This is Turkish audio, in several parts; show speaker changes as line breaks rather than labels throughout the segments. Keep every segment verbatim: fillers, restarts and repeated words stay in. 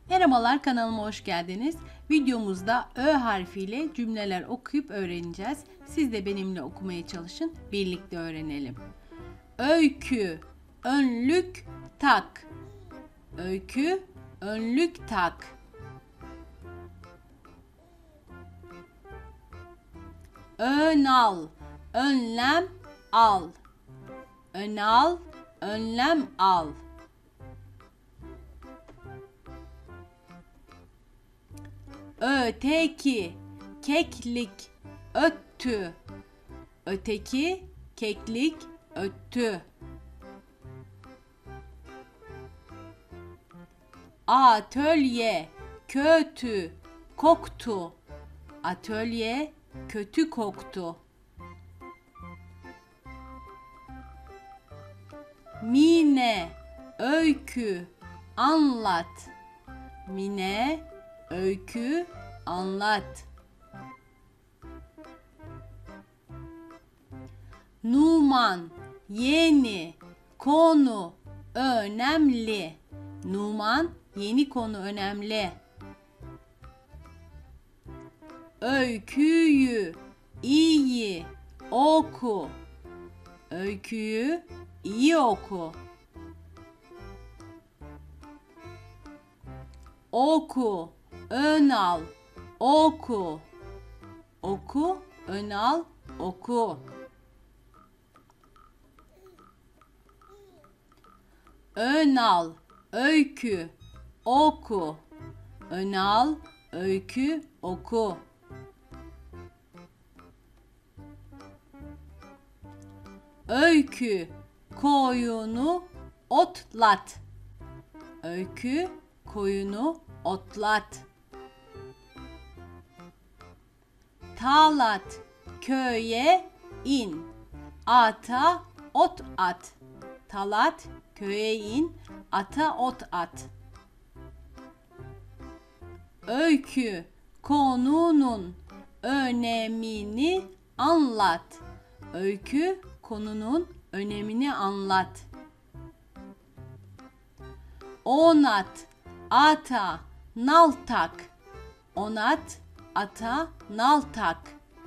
Merhabalar, kanalıma hoş geldiniz. Videomuzda Ö harfiyle cümleler okuyup öğreneceğiz. Siz de benimle okumaya çalışın, birlikte öğrenelim. Öykü, önlük tak. Öykü, önlük tak. Ön al, önlem al. Ön al, önlem al. Öteki, keklik, öttü. Öteki, keklik, öttü. Atölye, kötü, koktu. Atölye, kötü koktu. Mine, öykü, anlat. Mine, öykü, anlat. Numan, yeni, konu, önemli. Numan, yeni konu önemli. Öyküyü, iyi, oku. Öyküyü, iyi oku. Oku, ön al, oku. Oku, ön al, oku. Ön al, öykü, oku. Ön al, öykü, oku. Öykü, koyunu otlat. Öykü, koyunu otlat. Talat, köye in. Ata ot at. Talat, köye in. Ata ot at. Öykü, konunun önemini anlat. Öykü, konunun önemini anlat. Onat, ata, nal tak. Onat, ata, nal tak.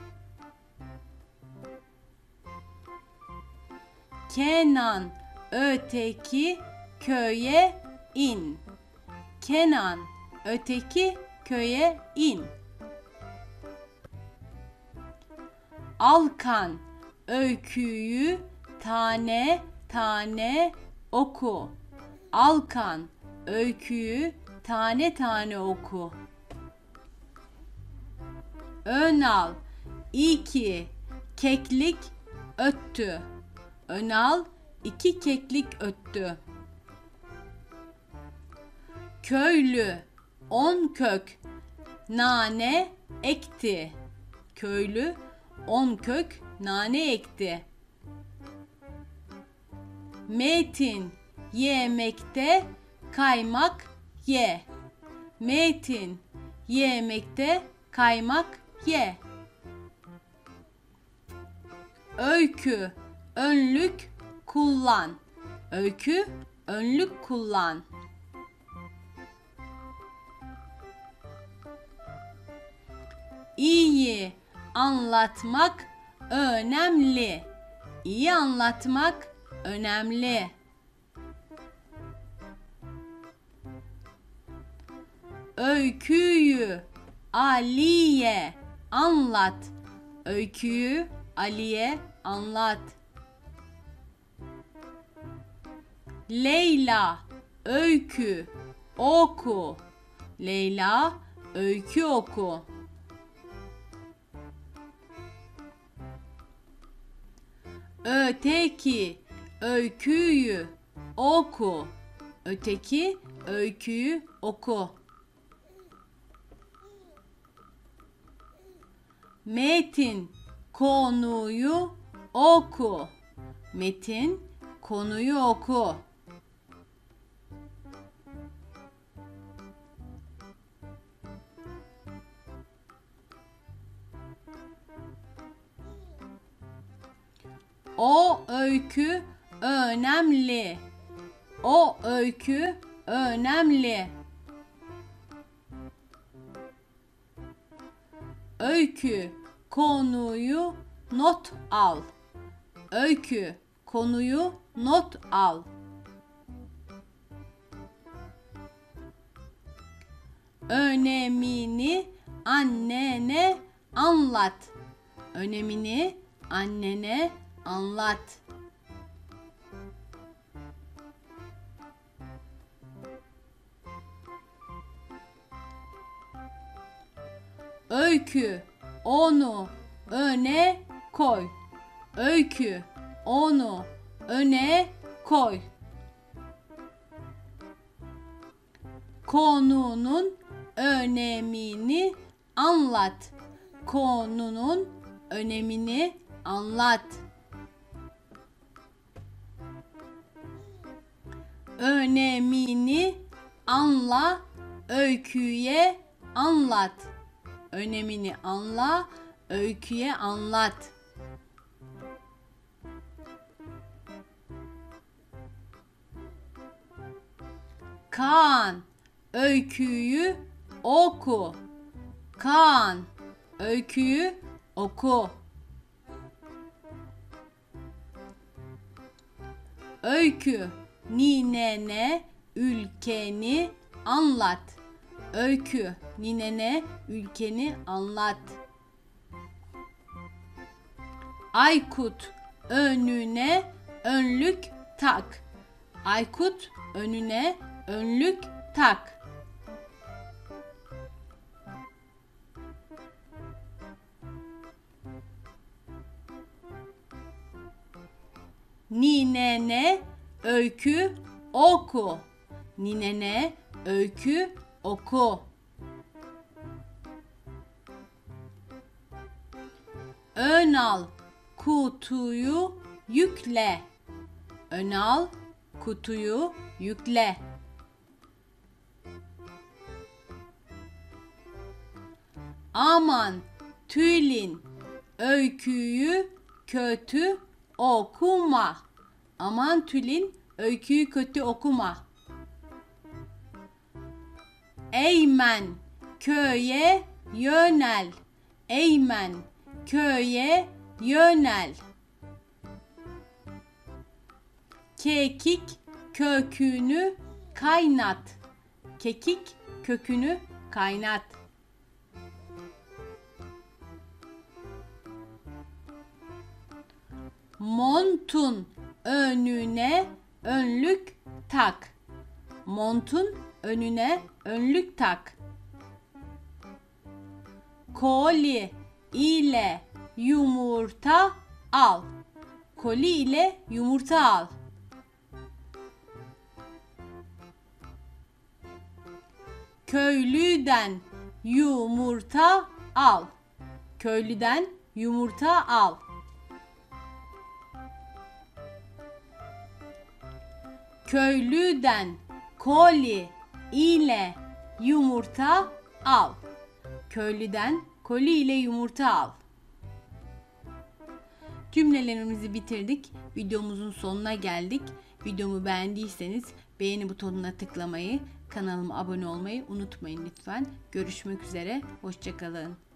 Kenan, öteki köye in. Kenan, öteki köye in. Alkan, öyküyü tane tane oku. Alkan, öyküyü tane tane oku. Önal, iki, keklik öttü. Önal, iki keklik öttü. Köylü, on kök nane ekti. Köylü, on kök nane ekti. Metin, yemekte kaymak ye. Metin, yemekte kaymak ye. Öykü, önlük kullan. Öykü, önlük kullan. İyi anlatmak önemli. İyi anlatmak önemli. Öyküyü Ali'ye anlat. Öyküyü Ali'ye anlat. Leyla, öykü oku. Leyla, öykü oku. Öteki, öyküyü oku. Öteki, öyküyü oku. Metin, konuyu oku. Metin, konuyu oku. O öykü önemli. O öykü önemli. Öykü, konuyu not al. Öykü, konuyu not al. Önemini annene anlat. Önemini annene anlat. Öykü, onu öne koy. Öykü, onu öne koy. Konunun önemini anlat. Konunun önemini anlat. Önemini anla, öyküye anlat. Önemini anla, öyküye anlat. Kaan, öyküyü oku. Kaan, öyküyü oku. Öykü, ninene ülkeni anlat. Öykü, ninene ülkeni anlat. Aykut, önüne önlük tak. Aykut, önüne önlük tak. Ninene öykü oku. Ninene öykü oku. Ön al, kutuyu yükle. Ön al, kutuyu yükle. Aman Tülin, öyküyü kötü okuma. Aman Tülin, öyküyü kötü okuma. Eymen, köye yönel. Eymen, köye yönel. Kekik kökünü kaynat. Kekik kökünü kaynat. Montun önüne önlük tak. Montun önüne önlük tak. Koli ile yumurta al. Koli ile yumurta al. Köylüden yumurta al. Köylüden yumurta al. Köylüden koli ile yumurta al. Köylüden koli ile yumurta al. Cümlelerimizi bitirdik. Videomuzun sonuna geldik. Videomu beğendiyseniz beğeni butonuna tıklamayı, kanalıma abone olmayı unutmayın lütfen. Görüşmek üzere. Hoşça kalın.